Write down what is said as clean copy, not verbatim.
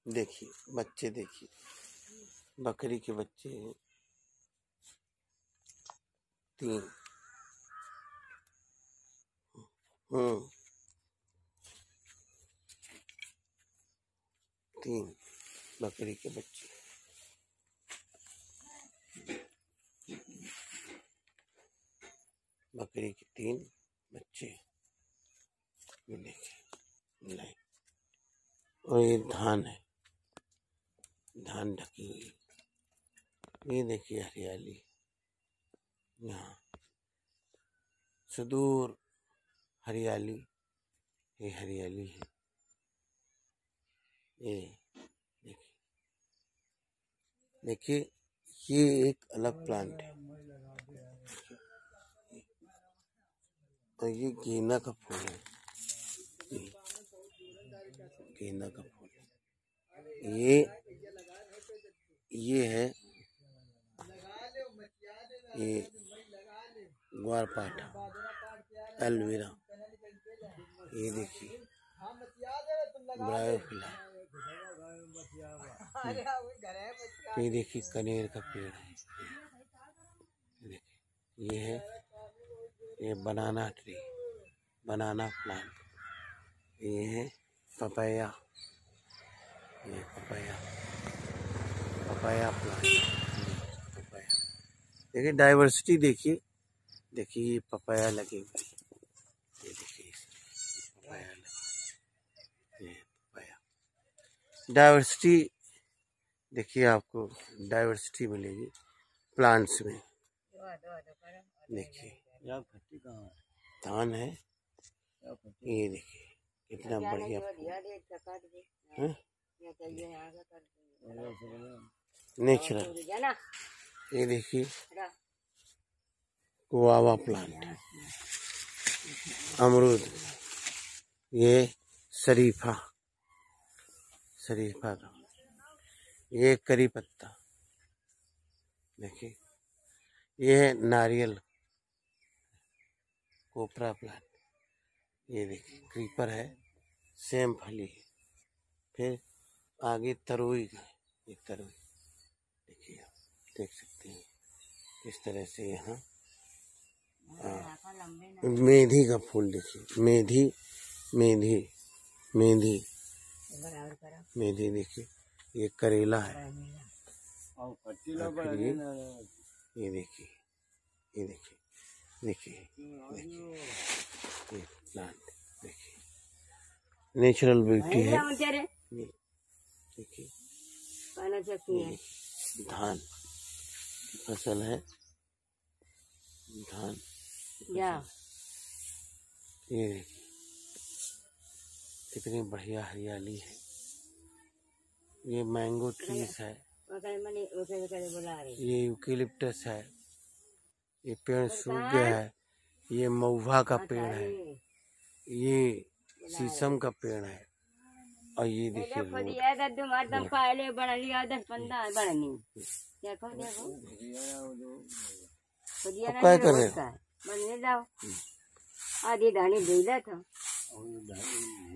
देखिए बच्चे, देखिए बकरी के बच्चे हैं 3। हम्म 3 बकरी के बच्चे। बकरी के 3 बच्चे। ये देखिए लाइन। और ये धान है, धान ढकी हुई। ये देखिए हरियाली, यहाँ सुदूर हरियाली, ये हरियाली है। ये देखिए ये एक अलग प्लांट है। और ये गेंदा का फूल है, गेंदा का फूल। ये है, ये ग्वारपाठा, एलोवेरा। ये देखिए ब्रायोफिला। ये देखिए कनेर का पेड़ है। देखिए ये है, ये बनाना ट्री, बनाना प्लांट। ये है पपाया, ये पपाया प्लांट। पपाया देखिए, डाइवर्सिटी देखिए, देखिए ये पपाया लगे हुए। ये देखिए पपाया लगे, ये पपाया। डाइवर्सिटी देखिए, आपको डाइवर्सिटी मिलेगी प्लांट्स में। देखिए धान है, ये देखिए कितना बढ़िया नेचुरल। ये देखिए गुआवा प्लांट, अमरूद। ये शरीफा का, ये करी पत्ता। देखिए ये है नारियल, कोपरा प्लांट। ये देखिए क्रीपर है, सेम फली है। फिर आगे तरोई का, ये तरोई देखिए, आप देख सकते हैं किस तरह से यहाँ। मेथी का फूल देखिए, मेथी देखिए। ये करेला है। ये देखिए, देखिए ये प्लांट देखिए, नेचुरल ब्यूटी है। देखिए धान की फसल है, धान। ये देखिए कितनी बढ़िया हरियाली है। ये मैंगो ट्रीज है, ये यूकेलिप्टस है। ये पेड़ सूख गया है। ये महुआ का पेड़ है, ये शीशम का पेड़ है। और ये देखिए क्या कर रहे हो?